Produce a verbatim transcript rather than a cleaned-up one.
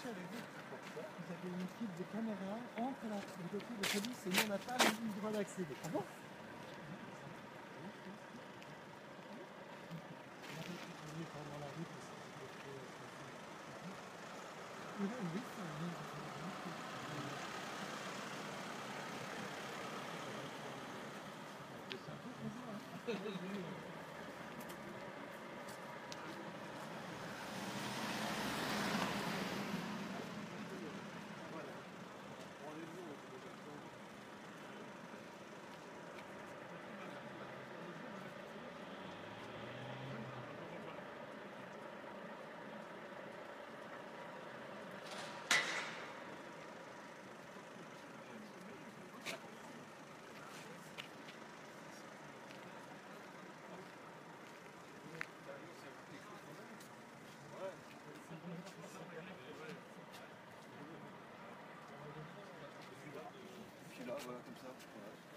chercher avec vous. Vous avez une équipe de caméras entre la voiture de police et nous on n'a pas le droit d'accéder. Ah bon? Pendant la route aussi. Oui, oui, c'est un peu Puis là, voilà, comme ça. Voilà.